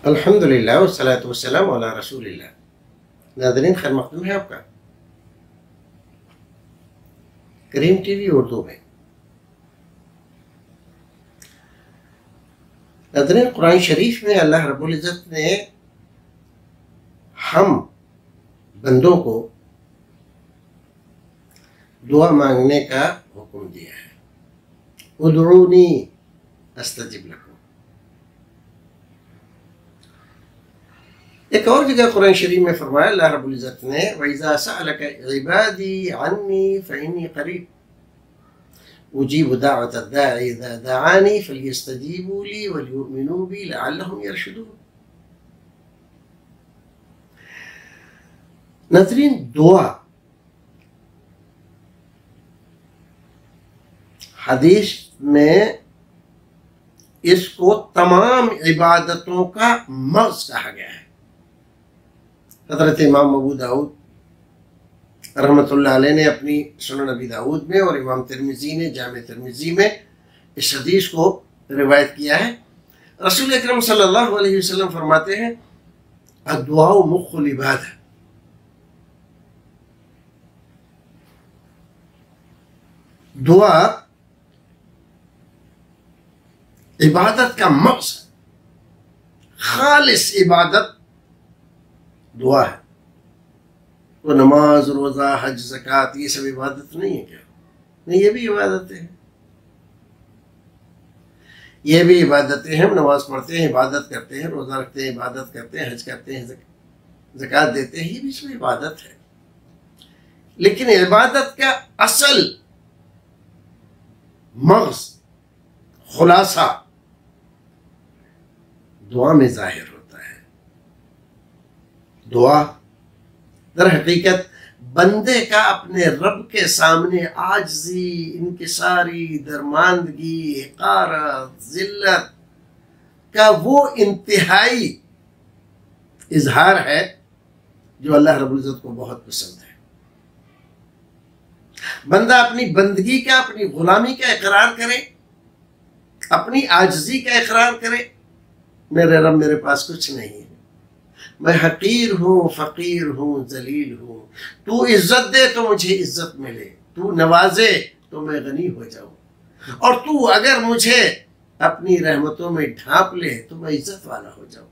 الحمدللہ والصلاۃ والسلام علی رسول اللہ۔ ناظرین، خیر مقدم ہے آپ کا کریم ٹی وی اردو میں۔ ناظرین، قرآن شریف میں اللہ رب العزت نے ہم بندوں کو دعا مانگنے کا حکم دیا ہے۔ ادعونی استجب لکم۔ ایک اور جگہ قرآن شریف میں فرمایا اللہ رب العزت نے وَإِذَا سَأَلَكَ عِبَادِي عَنِّي فَإِنِّي قَرِيبٌ أُجِيبُ دَعْوَةَ الدَّاعِ إِذَا دَعَانِي فَلْيَسْتَجِيبُوا لِي وَلْيُؤْمِنُوا بِي لَعَلَّهُمْ يَرْشُدُونَ۔ ناظرین، دعا حدیث میں اس کو تمام عبادتوں کا مغز کہا گیا ہے۔ حضرت امام ابو داؤد رحمۃ اللہ علیہ نے اپنی سنن ابی داؤد میں اور امام ترمذی نے جامع ترمذی میں اس حدیث کو روایت کیا ہے۔ رسول اکرم صلی اللہ علیہ وسلم فرماتے ہیں الدعاء مخ العبادہ، دعا عبادت کا مغز ہے، خالص عبادت دعا ہے۔ وہ نماز، روزہ، حج، زکوٰۃ یہ سب عبادت نہیں ہے کیا؟ نہیں، یہ بھی عبادتیں ہیں، یہ بھی عبادتیں ہیں۔ ہم نماز پڑھتے ہیں، عبادت کرتے ہیں، روزہ رکھتے ہیں، عبادت کرتے ہیں، حج کرتے ہیں، زکوٰۃ دیتے ہیں، یہ بھی اس میں عبادت ہے۔ لیکن عبادت کا اصل مغز، خلاصہ دعا میں ظاہر ہوتا ہے۔ دعا در حقیقت بندے کا اپنے رب کے سامنے عاجزی، انکساری، درماندگی، حقارت، ذلت کا وہ انتہائی اظہار ہے جو اللہ رب العزت کو بہت پسند ہے۔ بندہ اپنی بندگی کا، اپنی غلامی کا اقرار کرے، اپنی عاجزی کا اقرار کرے، میرے رب میرے پاس کچھ نہیں ہے، میں حقیر ہوں، فقیر ہوں، ذلیل ہوں، تو عزت دے تو مجھے عزت ملے، تو نوازے تو میں غنی ہو جاؤں، اور تو اگر مجھے اپنی رحمتوں میں ڈھانپ لے تو میں عزت والا ہو جاؤں۔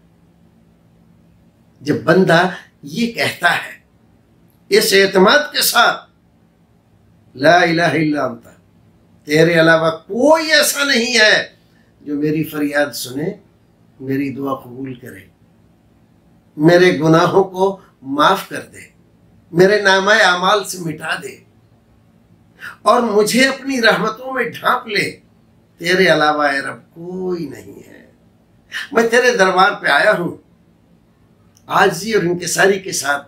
جب بندہ یہ کہتا ہے اس اعتماد کے ساتھ لا الہ الا انت، تیرے علاوہ کوئی ایسا نہیں ہے جو میری فریاد سنے، میری دعا قبول کرے، میرے گناہوں کو معاف کر دے، میرے نامہ اعمال سے مٹا دے، اور مجھے اپنی رحمتوں میں ڈھانپ لے، تیرے علاوہ اے رب کوئی نہیں ہے۔ میں تیرے دربار پہ آیا ہوں، عاجزی اور انکساری کے ساتھ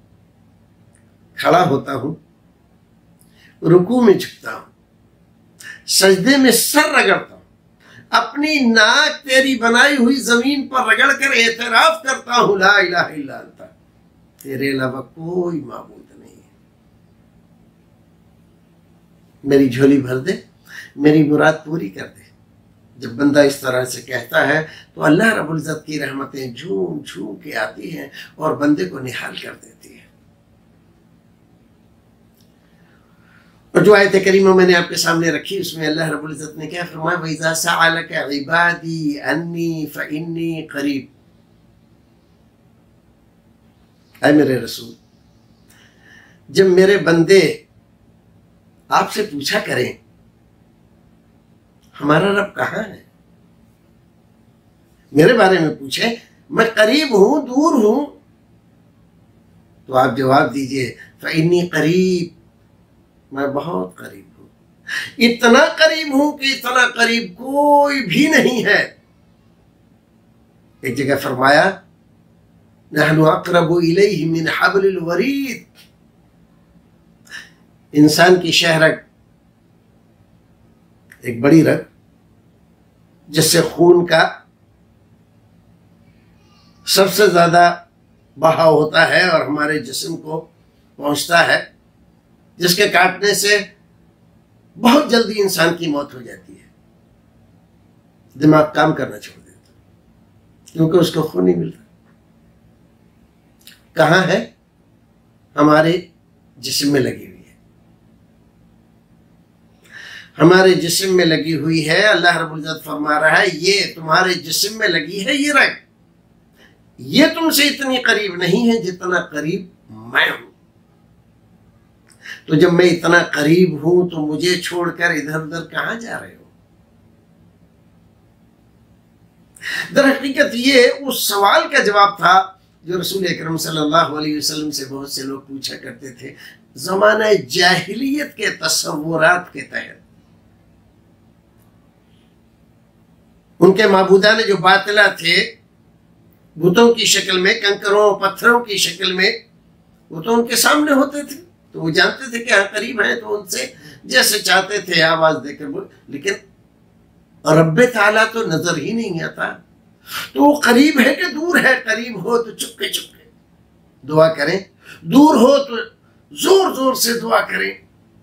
کھڑا ہوتا ہوں، رکوع میں جھکتا ہوں، سجدے میں سر رگڑتا ہوں، اپنی ناک تیری بنائی ہوئی زمین پر رگڑ کر اعتراف کرتا ہوں لا الہ الا انت، تیرے علاوہ کوئی معبود نہیں ہے۔ میری جھولی بھر دے، میری مراد پوری کر دے۔ جب بندہ اس طرح سے کہتا ہے تو اللہ رب العزت کی رحمتیں جھوم جھوم کے آتی ہیں اور بندے کو نہال کر دیتی ہیں۔ اور جو آیت کریمہ میں نے آپ کے سامنے رکھی اس میں اللہ رب العزت نے کیا فرمایا وَإِذَا سَأَلَكَ عِبَادِي عَنِّي فَإِنِّي قَرِيبٌ۔ اے میرے رسول، جب میرے بندے آپ سے پوچھا کریں ہمارا رب کہاں ہے، میرے بارے میں پوچھیں، میں قریب ہوں دور ہوں، تو آپ جواب دیجئے فَإِنِّي قَرِيب، میں بہت قریب ہوں، اتنا قریب ہوں کہ اتنا قریب کوئی بھی نہیں ہے۔ ایک جگہ فرمایا نحن اقرب الیہ من حبل الورید، انسان کی شہ رگ، ایک بڑی رگ جس سے خون کا سب سے زیادہ بہاؤ ہوتا ہے اور ہمارے جسم کو پہنچتا ہے، جس کے کاٹنے سے بہت جلدی انسان کی موت ہو جاتی ہے، دماغ کام کرنا چھوڑ دیتا ہے۔ کیونکہ اس کو خون نہیں ملتا. کہاں ہے؟ ہمارے جسم میں لگی ہوئی ہے. ہمارے جسم میں لگی ہوئی ہے. اللہ رب العزت فرما رہا ہے یہ تمہارے جسم میں لگی ہے یہ رگ. یہ تم سے اتنی قریب نہیں ہے جتنا قریب میں ہوں. تو جب میں اتنا قریب ہوں تو مجھے چھوڑ کر ادھر ادھر کہاں جا رہے ہو؟ در حقیقت یہ اس سوال کا جواب تھا جو رسول اکرم صلی اللہ علیہ وسلم سے بہت سے لوگ پوچھا کرتے تھے زمانہ جاہلیت کے تصورات کے تحت. ان کے معبودان جو باطلہ تھے بتوں کی شکل میں، کنکروں پتھروں کی شکل میں، وہ تو ان کے سامنے ہوتے تھے تو وہ جانتے تھے کہ ہاں قریب ہیں تو ان سے جیسے چاہتے تھے آواز دے کر بول. لیکن رب تعالیٰ تو نظر ہی نہیں آتا. تو وہ قریب ہے کہ دور ہے؟ قریب ہو تو چپکے چپکے دعا کریں، دور ہو تو زور زور سے دعا کریں.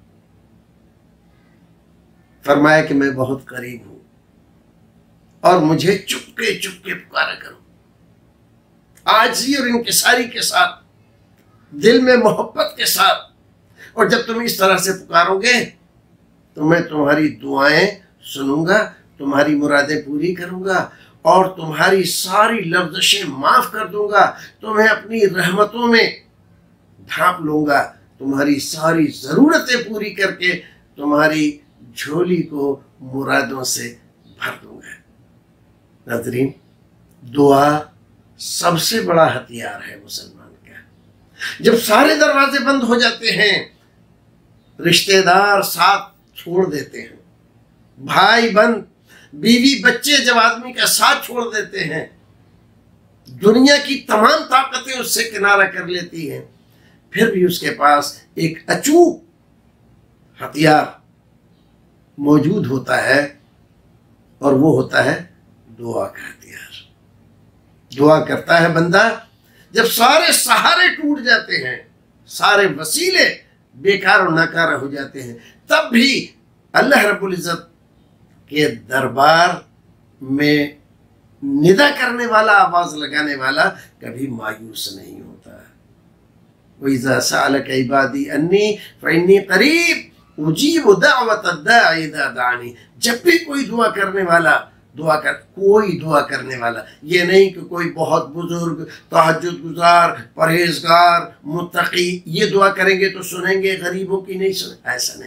فرمایا کہ میں بہت قریب ہوں اور مجھے چپکے چپکے پکارا کرو، عاجزی اور انکساری کے ساتھ، دل میں محبت کے ساتھ. اور جب تم اس طرح سے پکارو گے تو میں تمہاری دعائیں سنوں گا، تمہاری مرادیں پوری کروں گا اور تمہاری ساری لفظشیں معاف کر دوں گا، تمہیں اپنی رحمتوں میں ڈھانپ لوں گا، تمہاری ساری ضرورتیں پوری کر کے تمہاری جھولی کو مرادوں سے بھر دوں گا. ناظرین، دعا سب سے بڑا ہتھیار ہے مسلمان کا. جب سارے دروازے بند ہو جاتے ہیں، رشتہ دار ساتھ چھوڑ دیتے ہیں، بھائی بہن بیوی بچے جب آدمی کا ساتھ چھوڑ دیتے ہیں، دنیا کی تمام طاقتیں اس سے کنارہ کر لیتی ہیں، پھر بھی اس کے پاس ایک اچوک ہتھیار موجود ہوتا ہے اور وہ ہوتا ہے دعا کا ہتھیار. دعا کرتا ہے بندہ جب سارے سہارے ٹوٹ جاتے ہیں، سارے وسیلے بیکار اور ناکارہ ہو جاتے ہیں، تب بھی اللہ رب العزت کے دربار میں ندا کرنے والا، آواز لگانے والا کبھی مایوس نہیں ہوتا. وَإِذَا سَأَلَكَ عِبَادِي أَنِّي فَإِنِّي قَرِيبٌ أُجِيبُ دَعْوَةَ الدَّاعِ إِذَا دَعَانِ. جب بھی کوئی دعا کرنے والا کوئی دعا کرنے والا، یہ نہیں کہ کوئی بہت بزرگ تہجد گزار پرہیزگار متقی یہ دعا کریں گے تو سنیں گے، غریبوں کی نہیں سنیں،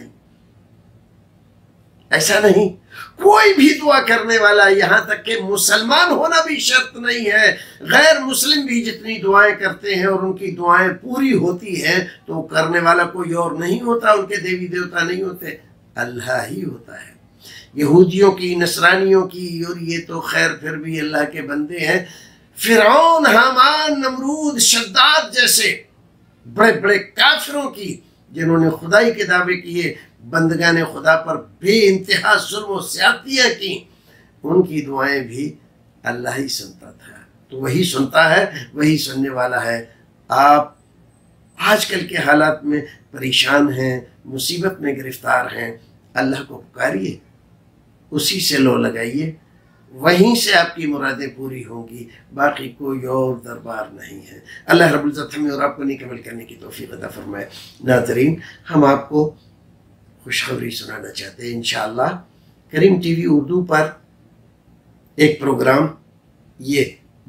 ایسا نہیں. کوئی بھی دعا کرنے والا، یہاں تک کہ مسلمان ہونا بھی شرط نہیں ہے، غیر مسلم بھی جتنی دعائیں کرتے ہیں اور ان کی دعائیں پوری ہوتی ہیں تو کرنے والا کوئی اور نہیں ہوتا، ان کے دیوی دیوتا نہیں ہوتے، اللہ ہی ہوتا ہے. یہودیوں کی، نصرانیوں کی، اور یہ تو خیر پھر بھی اللہ کے بندے ہیں. فرعون، حامان، نمرود، شداد جیسے بڑے بڑے کافروں کی جنہوں نے خدائی کے دعوے کیے، بندگان خدا پر بے انتہا ظلم و زیادتیاں کی، ان کی دعائیں بھی اللہ ہی سنتا تھا. تو وہی سنتا ہے، وہی سننے والا ہے. آپ آج کل کے حالات میں پریشان ہیں، مصیبت میں گرفتار ہیں، اللہ کو پکاریے، اسی سے لو لگائیے، وہیں سے آپ کی مرادیں پوری ہوں گی، باقی کوئی اور دربار نہیں ہے. اللہ رب العزت ہمیں اور آپ کو نیک عمل کرنے کی توفیق عطا فرمائے. ناظرین، ہم آپ کو خوشخبری سنانا چاہتے ہیں. انشاءاللہ کریم ٹی وی اردو پر ایک پروگرام یہ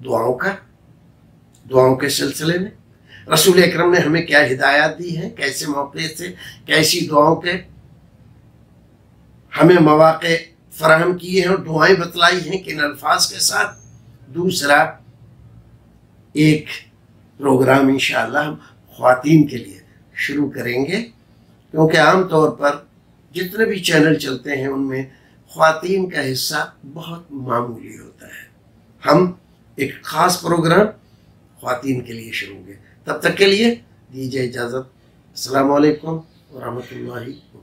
دعاؤں کے سلسلے میں رسول اکرم نے ہمیں کیا ہدایات دی ہیں، کیسے موقع سے کیسی دعاؤں کے ہمیں مواقع فراہم کیے ہیں اور دعائیں بتلائی ہیں کن الفاظ کے ساتھ. دوسرا ایک پروگرام انشاءاللہ ہم خواتین کے لیے شروع کریں گے، کیونکہ عام طور پر جتنے بھی چینل چلتے ہیں ان میں خواتین کا حصہ بہت معمولی ہوتا ہے. ہم ایک خاص پروگرام خواتین کے لیے شروع گے. تب تک کے لیے دیجیے اجازت. السلام علیکم ورحمۃ اللہ